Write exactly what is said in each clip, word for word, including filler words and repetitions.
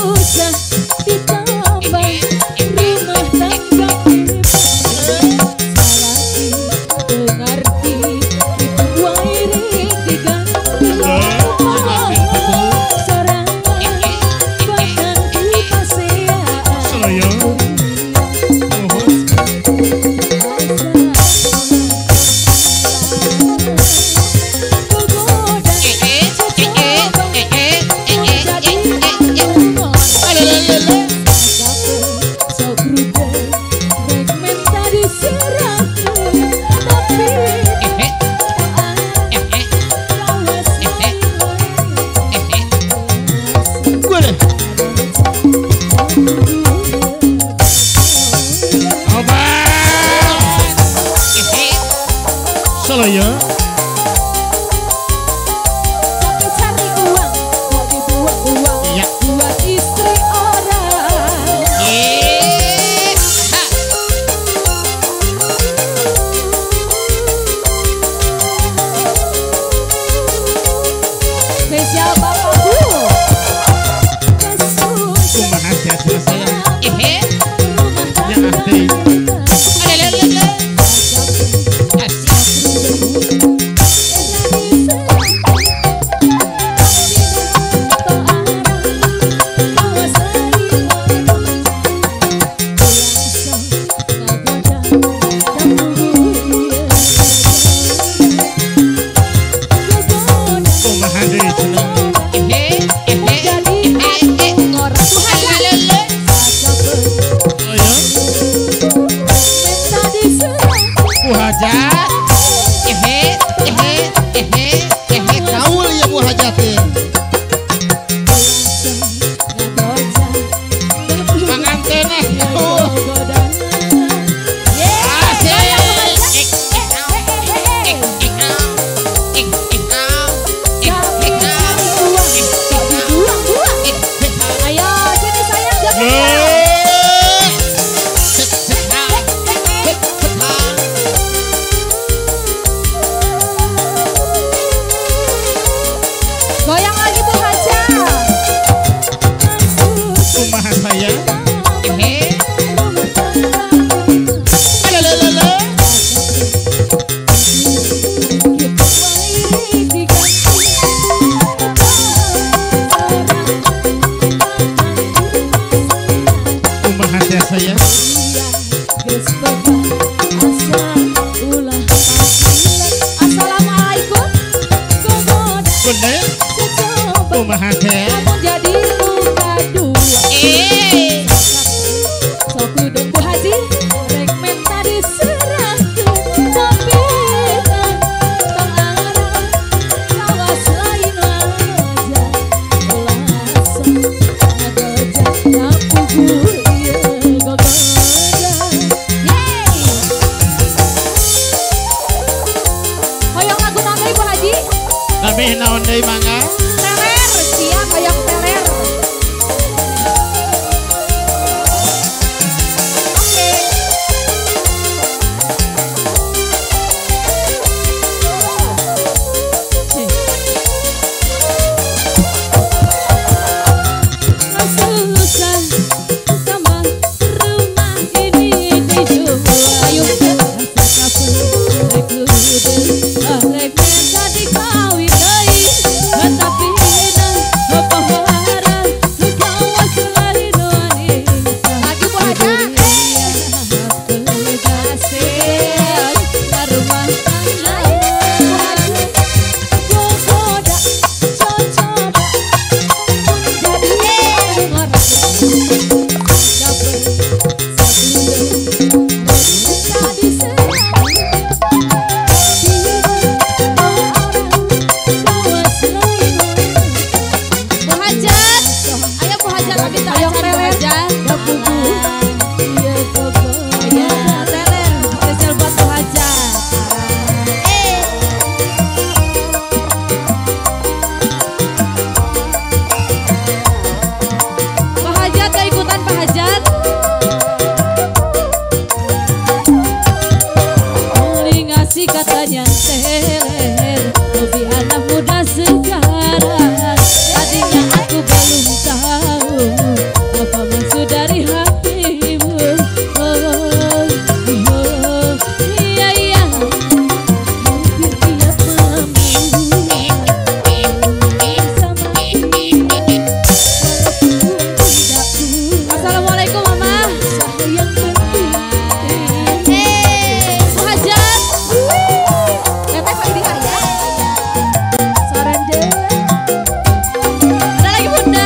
susah ditambah rumah tangga salaki mengerti itu wairi diganti sorangan bahkan kepasean ya. Tapi cari uang, kok dibuang-buang iya. Buat istri orang eh. Spesial bapakku kumaha hati saya eh yang hati goyang lagi Bu Haja. Kumaha saya eh kumaha saya Assalamualaikum. kumaha kamu jadi luka dua eh sok udah Bu Haji rek menta diserahkeun tapi tong arang kawas lain aja langsung ngagoja ngapugur ieu gogoda yeay hoyong lagu naon deui Bu Haji tapi naon deui mangga siap kayak teler. Susah sama rumah ini dijual. Ayo rasa kapan rek minta dikawin deui tapi katanya teler lebih anak muda sekarang tadinya aku belum tahu apa maksud dari hatimu? Oh, oh, oh, iya iya. Hampir tiap malam bersama dia, walaupun tidak punya. Assalamualaikum mama. Sayang penting. Eh, Hajat. Teteh Pak Idi Haya. Soran deh. Ada lagi bunda.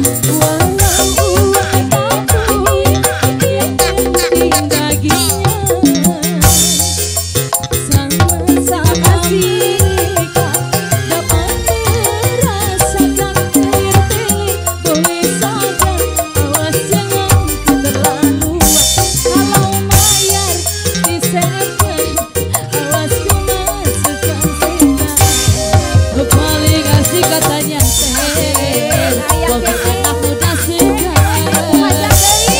Paling asik katanya teh, bukan anak muda sekarang.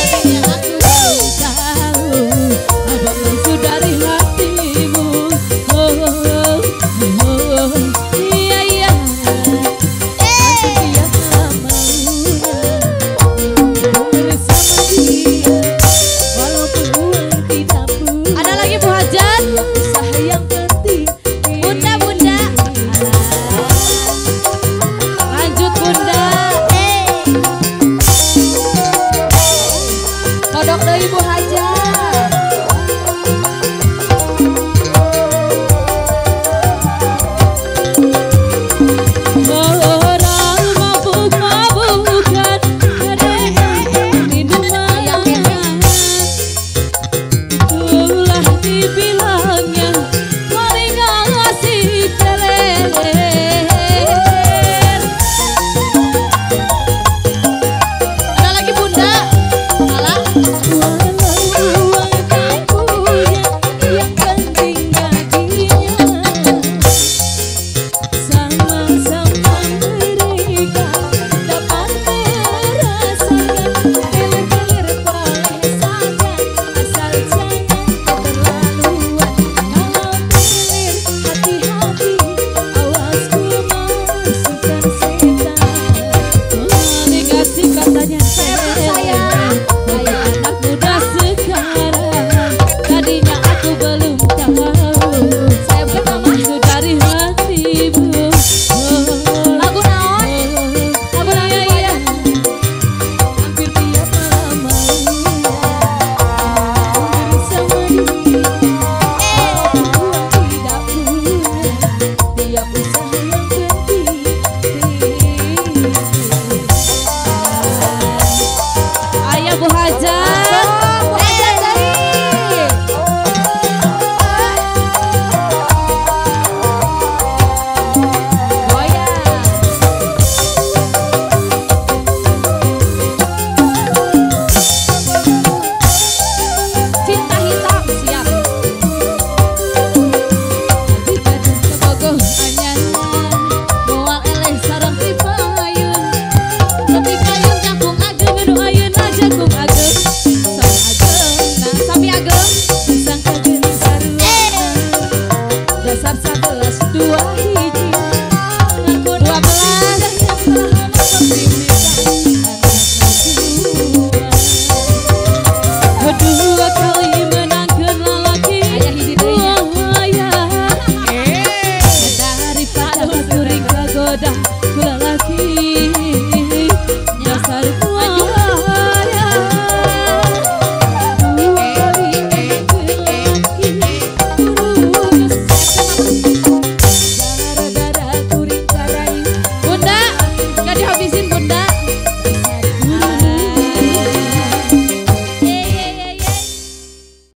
Tahu apa maksud dari hatimu? Oh, oh, oh, iya iya. Hampir tiap malam bersama dia, walaupun uang tidak punya. Ada lagi Bu Hajat. Sayang penting. Bunda bunda. Lanjut bunda. Kodok dari Bu Hajat. Orang mabuk-mabukan minuman, itulah dibilangnya paling asik teler. Ada lagi bunda. Salah. Walau uang tak punya, yang penting baginya sama-sama mereka dapat merasakan. Delir-delir boleh saja, asal jangan keterlaluan. Kalau delir hati-hati, awas ku masukkan setan. Paling asik katanya teh.